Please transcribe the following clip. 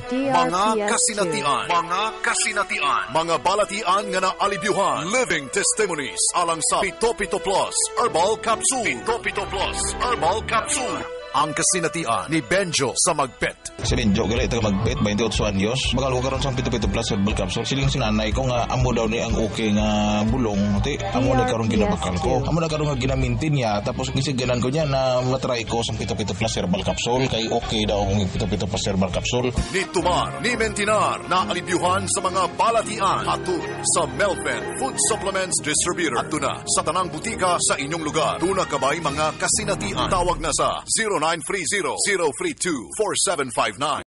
Mga kasinatian, mga balatian nga naalibyuhan, living testimonies alang sa Pito Pito Plus Herbal Capsule. Pito Pito Plus Herbal Capsule. Ang kasinatian ni Benjo sa Magpet. Si Benjo, gali ito Magpet, 28 anyos. Magal ko karon sa Pito Pito Plus Herbal Capsule. Siling sinanay ko nga amo daw ni ang okay nga bulong. Ati, amo na karon ginabakal ko. Amo na karon nga ginamintin niya. Tapos gisiganan ko niya na matry ko sa Pito Pito Plus Herbal Capsule. Kay okay daw ang Pito Pito Plus Herbal Capsule. Ni Tumar, ni Mentinar, na alibyuhan sa mga balatian. Hatun sa Melvin Food Supplements Distributor. At na sa tanang butika sa inyong lugar. Tuna kabay mga kasinatian. Tawag na sa 0930-032-4759.